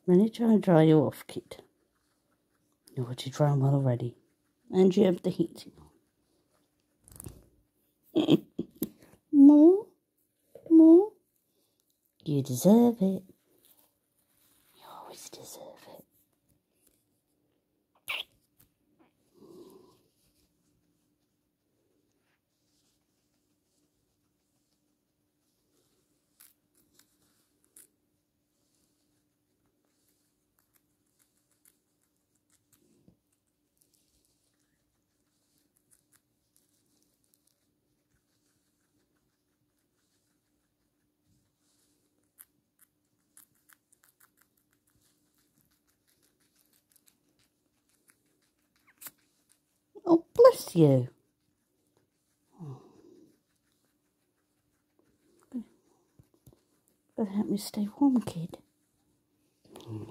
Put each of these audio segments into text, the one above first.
Let me try and dry you off, kid. You're already drying well already. And you have the heating on. More? More? You deserve it. You always deserve it. Oh, bless you. Oh. Gotta help me stay warm, kid. You've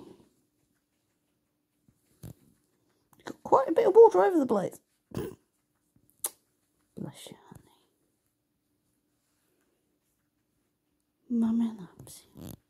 got quite a bit of water over the place. Bless you, honey. Mummy loves you.